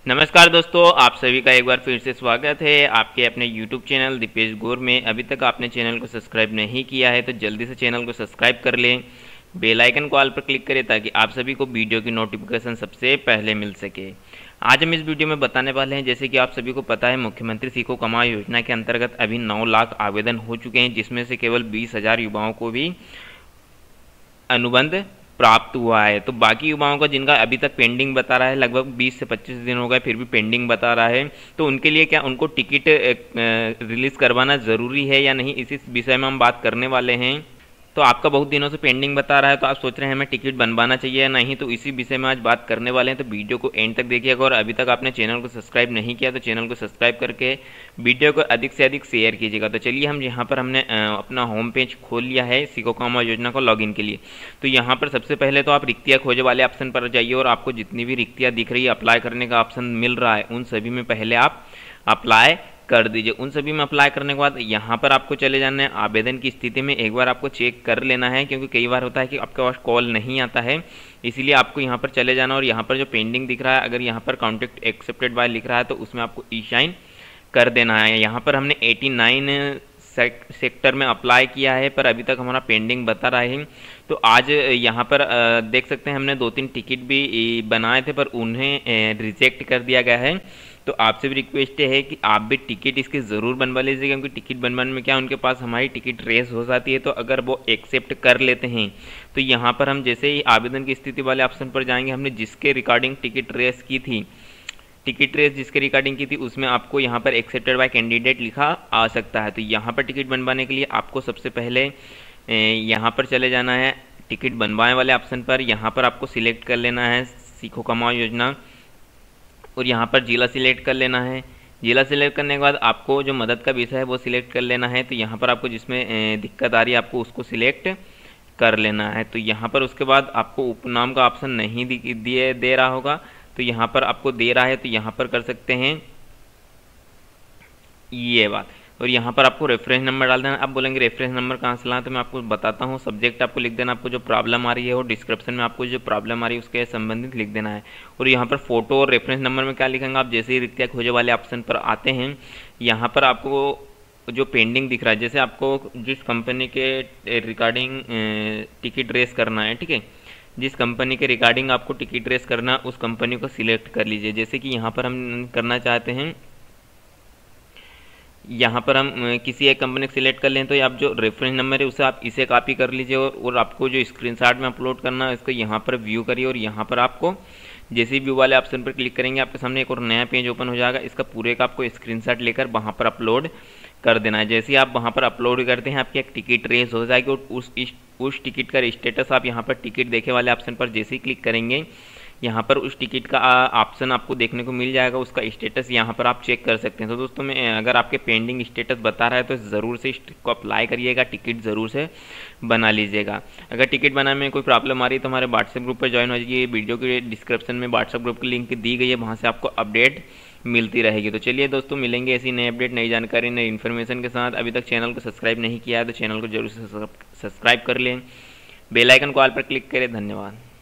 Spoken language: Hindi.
नमस्कार दोस्तों, आप सभी का एक बार फिर से स्वागत है आपके अपने YouTube चैनल दीपेश गौर में। अभी तक आपने चैनल को सब्सक्राइब नहीं किया है तो जल्दी से चैनल को सब्सक्राइब कर लें, बेल आइकन को ऑल पर क्लिक करें ताकि आप सभी को वीडियो की नोटिफिकेशन सबसे पहले मिल सके। आज हम इस वीडियो में बताने वाले हैं, जैसे कि आप सभी को पता है, मुख्यमंत्री सीखो कमाओ योजना के अंतर्गत अभी 9 लाख आवेदन हो चुके हैं, जिसमें से केवल 20,000 युवाओं को भी अनुबंध प्राप्त हुआ है। तो बाकी युवाओं का जिनका अभी तक पेंडिंग बता रहा है, लगभग 20 से 25 दिन हो गए फिर भी पेंडिंग बता रहा है, तो उनके लिए क्या उनको टिकट रिलीज़ करवाना ज़रूरी है या नहीं, इसी विषय में हम बात करने वाले हैं। तो आपका बहुत दिनों से पेंडिंग बता रहा है तो आप सोच रहे हैं हमें टिकट बनवाना चाहिए या नहीं, तो इसी विषय में आज बात करने वाले हैं। तो वीडियो को एंड तक देखिएगा और अभी तक आपने चैनल को सब्सक्राइब नहीं किया तो चैनल को सब्सक्राइब करके वीडियो को अधिक से अधिक शेयर कीजिएगा। तो चलिए, हम यहाँ पर हमने अपना होम पेज खोल लिया है सीखो कमाओ योजना को लॉगिन के लिए। तो यहाँ पर सबसे पहले तो आप रिक्तियाँ खोजे वाले ऑप्शन पर जाइए और आपको जितनी भी रिक्तियाँ दिख रही है, अप्लाई करने का ऑप्शन मिल रहा है, उन सभी में पहले आप अप्लाई कर दीजिए। उन सभी में अप्लाई करने के बाद यहाँ पर आपको चले जाना है। आवेदन की स्थिति में एक बार आपको चेक कर लेना है, क्योंकि कई बार होता है कि आपके पास कॉल नहीं आता है, इसीलिए आपको यहाँ पर चले जाना और यहाँ पर जो पेंडिंग दिख रहा है, अगर यहाँ पर कॉन्टैक्ट एक्सेप्टेड बाय लिख रहा है तो उसमें आपको ई साइन कर देना है। यहाँ पर हमने 89 सेक्टर में अप्लाई किया है पर अभी तक हमारा पेंडिंग बता रहा है। तो आज यहाँ पर देख सकते हैं हमने 2-3 टिकट भी बनाए थे पर उन्हें रिजेक्ट कर दिया गया है। तो आपसे भी रिक्वेस्ट है कि आप भी टिकट इसके ज़रूर बनवा लीजिए, क्योंकि टिकट बनवाने में क्या उनके पास हमारी टिकट रेस हो जाती है। तो अगर वो एक्सेप्ट कर लेते हैं तो यहाँ पर हम जैसे ही आवेदन की स्थिति वाले ऑप्शन पर जाएंगे, हमने जिसके रिगार्डिंग टिकट रेस की थी, टिकट रेस जिसके रिगार्डिंग की थी, उसमें आपको यहाँ पर एक्सेप्टेड बाय कैंडिडेट लिखा आ सकता है। तो यहाँ पर टिकट बनवाने के लिए आपको सबसे पहले यहाँ पर चले जाना है टिकट बनवाने वाले ऑप्शन पर। यहाँ पर आपको सिलेक्ट कर लेना है सीखो कमाओ योजना और यहाँ पर जिला सिलेक्ट कर लेना है। जिला सिलेक्ट करने के बाद आपको जो मदद का विषय है वो सिलेक्ट कर लेना है। तो यहाँ पर आपको जिसमें दिक्कत आ रही है आपको उसको सिलेक्ट कर लेना है। तो यहाँ पर उसके बाद आपको उपनाम का ऑप्शन नहीं दे रहा होगा, तो यहाँ पर आपको दे रहा है तो यहाँ पर कर सकते हैं ये बात। और यहाँ पर आपको रेफरेंस नंबर डाल देना। आप बोलेंगे रेफरेंस नंबर कहाँ से लाना, तो मैं आपको बताता हूँ। सब्जेक्ट आपको लिख देना, आपको जो प्रॉब्लम आ रही है, और डिस्क्रिप्शन में आपको जो प्रॉब्लम आ रही है उसके संबंधित लिख देना है। और यहाँ पर फोटो और रेफरेंस नंबर में क्या लिखेंगे, आप जैसे ही रिक्तियाँ खोजे वाले ऑप्शन पर आते हैं, यहाँ पर आपको जो पेंडिंग दिख रहा है, जैसे आपको जिस कंपनी के रिगार्डिंग टिकट रेस करना है, ठीक है, जिस कंपनी के रिगार्डिंग आपको टिकट रेस करना, उस कंपनी को सिलेक्ट कर लीजिए। जैसे कि यहाँ पर हम करना चाहते हैं, यहाँ पर हम किसी एक कंपनी को सिलेक्ट कर लें, तो आप जो रेफरेंस नंबर है उसे आप इसे कॉपी कर लीजिए और आपको जो स्क्रीनशॉट में अपलोड करना है इसको यहाँ पर व्यू करिए और यहाँ पर आपको जैसे व्यू वाले ऑप्शन पर क्लिक करेंगे आपके सामने एक और नया पेज ओपन हो जाएगा। इसका पूरे का आपको स्क्रीनशॉट लेकर वहाँ पर अपलोड कर देना है। जैसे ही आप वहाँ पर अपलोड करते हैं आपकी एक टिकट रेस हो जाएगी और उस टिकट का स्टेटस आप यहाँ पर टिकट देखे वाले ऑप्शन पर जैसे ही क्लिक करेंगे, यहाँ पर उस टिकट का ऑप्शन आपको देखने को मिल जाएगा, उसका स्टेटस यहाँ पर आप चेक कर सकते हैं। तो दोस्तों में अगर आपके पेंडिंग स्टेटस बता रहा है तो ज़रूर से इसको अप्लाई करिएगा, टिकट ज़रूर से बना लीजिएगा। अगर टिकट बनाने में कोई प्रॉब्लम आ रही है तो हमारे व्हाट्सएप ग्रुप पर ज्वाइन हो जाइए। वीडियो के डिस्क्रिप्शन में व्हाट्सएप ग्रुप की लिंक दी गई है, वहाँ से आपको अपडेट मिलती रहेगी। तो चलिए दोस्तों, मिलेंगे ऐसी नई अपडेट, नई जानकारी, नई इन्फॉर्मेशन के साथ। अभी तक चैनल को सब्सक्राइब नहीं किया है तो चैनल को जरूर से सब्सक्राइब कर लें, बेल आइकन को ऑल पर क्लिक करें। धन्यवाद।